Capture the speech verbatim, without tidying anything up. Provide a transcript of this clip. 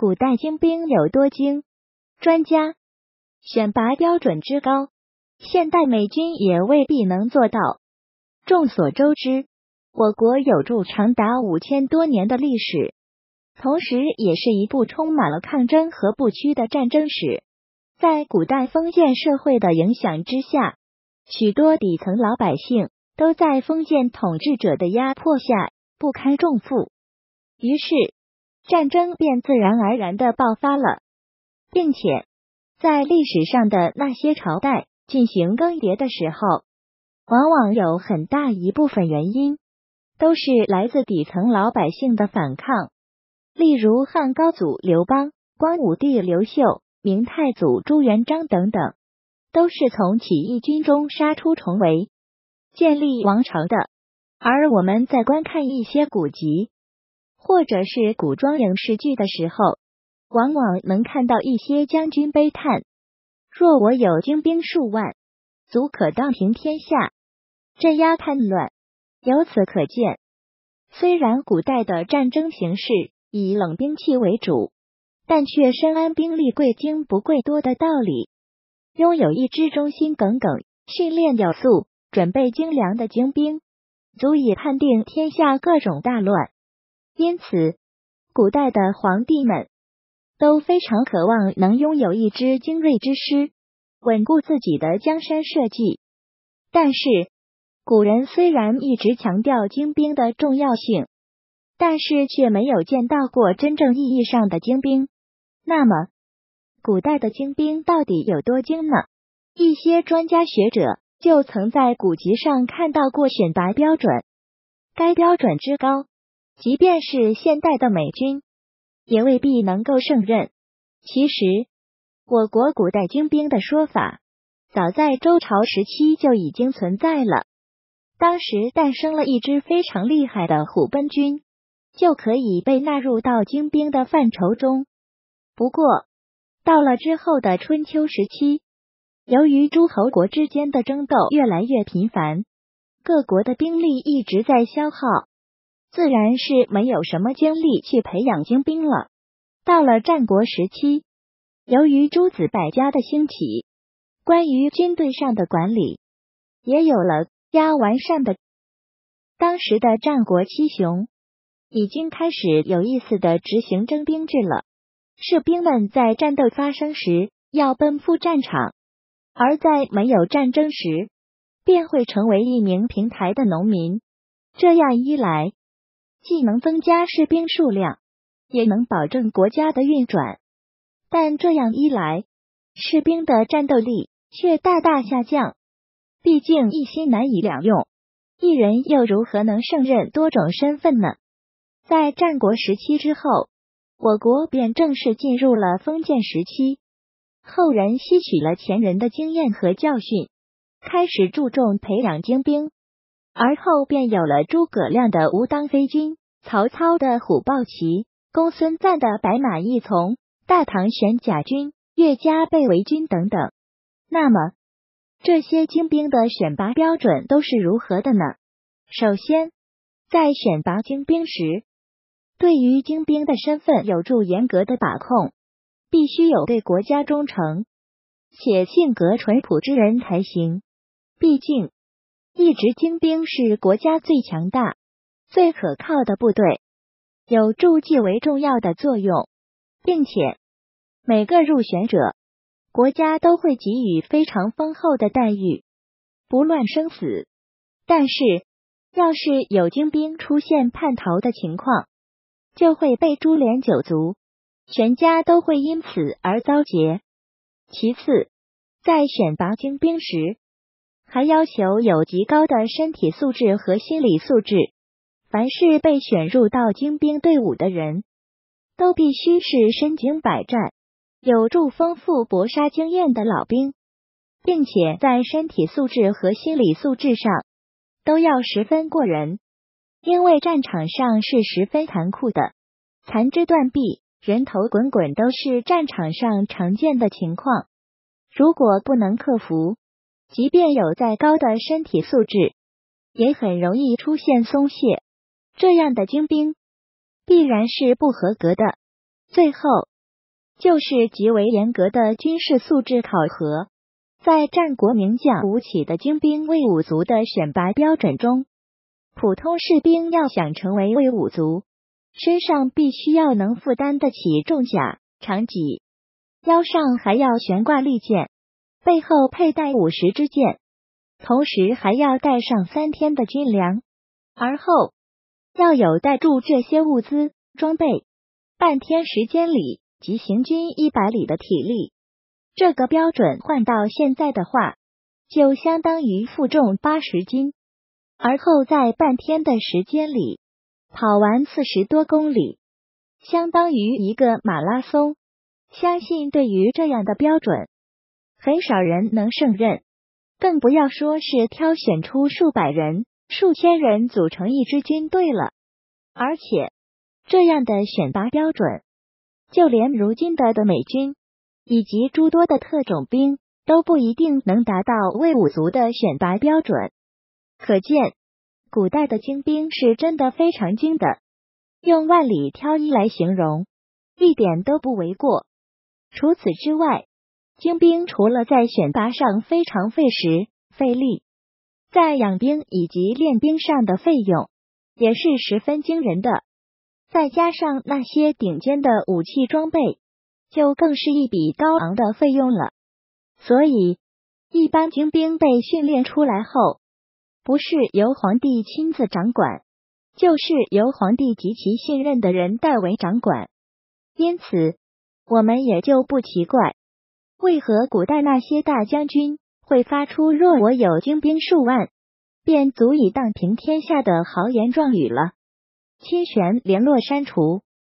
古代精兵有多精？专家选拔标准之高，现代美军也未必能做到。众所周知，我国有著长达五千多年的历史，同时也是一部充满了抗争和不屈的战争史。在古代封建社会的影响之下，许多底层老百姓都在封建统治者的压迫下不堪重负，于是战争便自然而然地爆发了，并且在历史上的那些朝代进行更迭的时候，往往有很大一部分原因都是来自底层老百姓的反抗。例如汉高祖刘邦、光武帝刘秀、明太祖朱元璋等等，都是从起义军中杀出重围，建立王朝的。而我们在观看一些古籍或者是古装影视剧的时候，往往能看到一些将军悲叹：若我有精兵数万，足可荡平天下，镇压叛乱。由此可见，虽然古代的战争形式以冷兵器为主，但却深谙兵力贵精不贵多的道理，拥有一支忠心耿耿、训练有素、准备精良的精兵，足以判定天下各种大乱。因此，古代的皇帝们都非常渴望能拥有一支精锐之师，稳固自己的江山社稷。但是，古人虽然一直强调精兵的重要性，但是却没有见到过真正意义上的精兵。那么，古代的精兵到底有多精呢？一些专家学者就曾在古籍上看到过选拔标准，该标准之高，即便是现代的美军也未必能够胜任。其实，我国古代精兵的说法，早在周朝时期就已经存在了。当时诞生了一支非常厉害的虎贲军，就可以被纳入到精兵的范畴中。不过，到了之后的春秋时期，由于诸侯国之间的争斗越来越频繁，各国的兵力一直在消耗，自然是没有什么精力去培养精兵了。到了战国时期，由于诸子百家的兴起，关于军队上的管理也有了加完善的。当时的战国七雄已经开始有意思的执行征兵制了。士兵们在战斗发生时要奔赴战场，而在没有战争时便会成为一名平台的农民。这样一来，既能增加士兵数量，也能保证国家的运转。但这样一来，士兵的战斗力却大大下降，毕竟一心难以两用，一人又如何能胜任多种身份呢？在战国时期之后，我国便正式进入了封建时期，后人吸取了前人的经验和教训，开始注重培养精兵，而后便有了诸葛亮的吴当飞军、曹操的虎豹骑、公孙瓒的白马义从、大唐玄甲军、岳家背围军等等。那么，这些精兵的选拔标准都是如何的呢？首先，在选拔精兵时，对于精兵的身份有助严格的把控，必须有对国家忠诚且性格淳朴之人才行。毕竟，一支精兵是国家最强大、最可靠的部队，有助极为重要的作用，并且每个入选者，国家都会给予非常丰厚的待遇，不论生死。但是，要是有精兵出现叛逃的情况，就会被株连九族，全家都会因此而遭劫。其次，在选拔精兵时，还要求有极高的身体素质和心理素质。凡是被选入到精兵队伍的人，都必须是身经百战、有著丰富搏杀经验的老兵，并且在身体素质和心理素质上都要十分过人。因为战场上是十分残酷的，残肢断臂、人头滚滚都是战场上常见的情况。如果不能克服，即便有再高的身体素质，也很容易出现松懈，这样的精兵必然是不合格的。最后， 就是极为严格的军事素质考核。在战国名将吴起的精兵卫武族的选拔标准中，普通士兵要想成为卫武族，身上必须要能负担得起重甲、长戟，腰上还要悬挂利剑，背后佩戴五十支箭，同时还要带上三天的军粮，而后要有带住这些物资装备半天时间里及行军一百里的体力。这个标准换到现在的话，就相当于负重八十斤，而后在半天的时间里跑完四十多公里，相当于一个马拉松。相信对于这样的标准，很少人能胜任，更不要说是挑选出数百人、数千人组成一支军队了。而且，这样的选拔标准，就连如今的的美军以及诸多的特种兵都不一定能达到卫武族的选拔标准。可见，古代的精兵是真的非常精的，用万里挑一来形容，一点都不为过。除此之外，精兵除了在选拔上非常费时费力，在养兵以及练兵上的费用也是十分惊人的，再加上那些顶尖的武器装备，就更是一笔高昂的费用了。所以，一般精兵被训练出来后，不是由皇帝亲自掌管，就是由皇帝极其信任的人代为掌管。因此，我们也就不奇怪，为何古代那些大将军会发出若我有精兵数万，便足以荡平天下的豪言壮语了。亲玄联络删除。